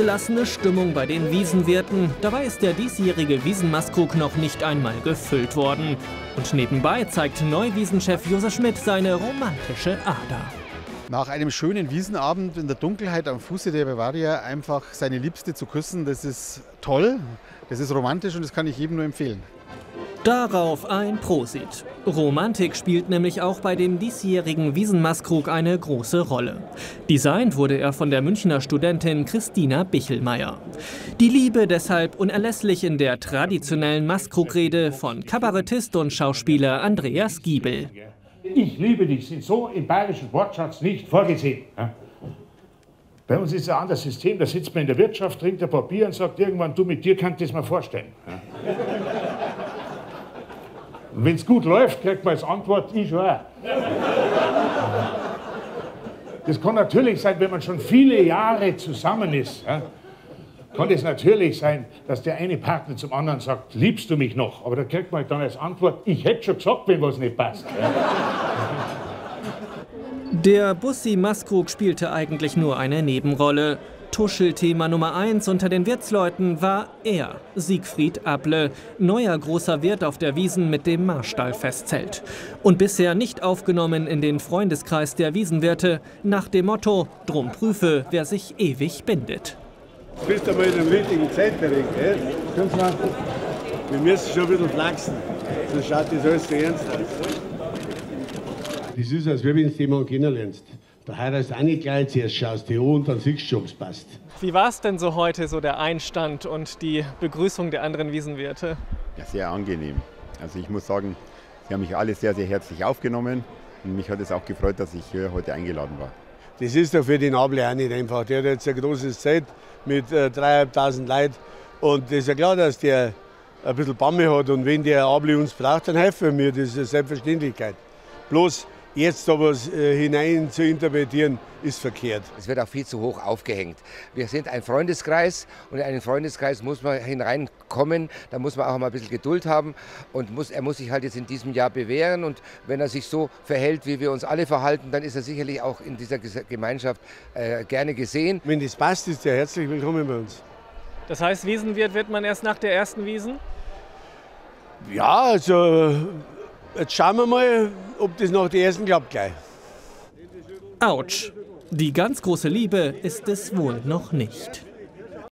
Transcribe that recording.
ausgelassene Stimmung bei den Wiesenwirten. Dabei ist der diesjährige Wiesenmaskrug noch nicht einmal gefüllt worden. Und nebenbei zeigt Neuwiesenchef Josef Schmidt seine romantische Ader. Nach einem schönen Wiesenabend in der Dunkelheit am Fuße der Bavaria einfach seine Liebste zu küssen, das ist toll, das ist romantisch und das kann ich jedem nur empfehlen. Darauf ein Prosit. Romantik spielt nämlich auch bei dem diesjährigen Wiesenmaskrug eine große Rolle. Designt wurde er von der Münchner Studentin Christina Bichelmeier. Die Liebe deshalb unerlässlich in der traditionellen Maskrugrede von Kabarettist und Schauspieler Andreas Giebel. Ich liebe dich sind so im bayerischen Wortschatz nicht vorgesehen. Bei uns ist ein anderes System, da sitzt man in der Wirtschaft, trinkt ein paar Bier und sagt irgendwann, du, mit dir kann ich das mal vorstellen. Und wenn es gut läuft, kriegt man als Antwort, ich schon auch. Das kann natürlich sein, wenn man schon viele Jahre zusammen ist, kann es natürlich sein, dass der eine Partner zum anderen sagt, liebst du mich noch? Aber da kriegt man dann als Antwort, ich hätte schon gesagt, wenn was nicht passt. Der Bussi-Maskrug spielte eigentlich nur eine Nebenrolle. Tuschelthema Nummer 1 unter den Wirtsleuten war er, Siegfried Able, neuer großer Wirt auf der Wiesn mit dem Marstall-Festzelt. Und bisher nicht aufgenommen in den Freundeskreis der Wiesenwirte, nach dem Motto, drum prüfe, wer sich ewig bindet. Du bist aber in einem richtigen Zeitbericht, gell? Wir müssen schon ein bisschen flachsen, sonst schaut das alles so ernst aus. Das ist, als wenn du jemanden kennenlernst. Da heiratest du auch nicht gleich, zuerst schaust du an und dann siehst du, ob es passt. Wie war es denn so heute, so der Einstand und die Begrüßung der anderen Wiesenwirte? Ja, sehr angenehm. Also ich muss sagen, sie haben mich alle sehr, sehr herzlich aufgenommen. Und mich hat es auch gefreut, dass ich hier heute eingeladen war. Das ist doch für den Able auch nicht einfach. Der hat jetzt ein großes Zelt mit 3.500 Leuten. Und das ist ja klar, dass der ein bisschen Bamme hat. Und wenn der Able uns braucht, dann helfen wir. Das ist eine Selbstverständlichkeit. Bloß jetzt da was hinein zu interpretieren, ist verkehrt. Es wird auch viel zu hoch aufgehängt. Wir sind ein Freundeskreis und in einen Freundeskreis muss man hineinkommen. Da muss man auch mal ein bisschen Geduld haben und er muss sich halt jetzt in diesem Jahr bewähren. Und wenn er sich so verhält, wie wir uns alle verhalten, dann ist er sicherlich auch in dieser Gemeinschaft gerne gesehen. Wenn das passt, ist er herzlich willkommen bei uns. Das heißt, Wiesenwirt wird man erst nach der ersten Wiesn? Ja, also jetzt schauen wir mal, ob das nach der ersten klappt gleich. Autsch. Die ganz große Liebe ist es wohl noch nicht.